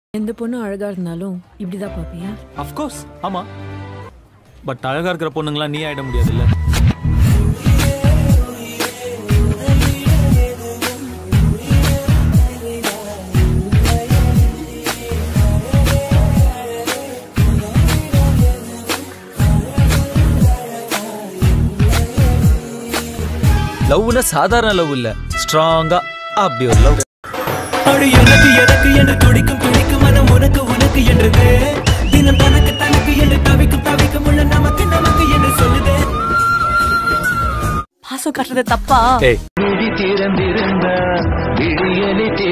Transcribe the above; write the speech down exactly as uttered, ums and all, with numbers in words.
எந்த பொண்ணு அழகா இருந்தாலும் இப்படிதான் பாப்பியா? ஆஃப் கோர்ஸ் ஆமா. பட் அழகா இருக்கிற பொண்ணுங்களா நீ ஆயிட முடியாதுல்ல. லவ்னா சாதாரண லவ் இல்ல, ஸ்ட்ராங்கா அப்படி ஒரு லவ். அடி எனக்கு எனக்கு என்று துடிக்கும் துடிக்கும் மனம் உனக்கு உனக்கு என்றது. தினம் தனக்கு தனக்கு என்று தவிக்கும் தவிக்கும் உள்ள நமக்கு நமக்கு என்று சொல்லுதே. பாசம் காட்டுறது தப்பா? விழி திறந்திருந்தா விழியலி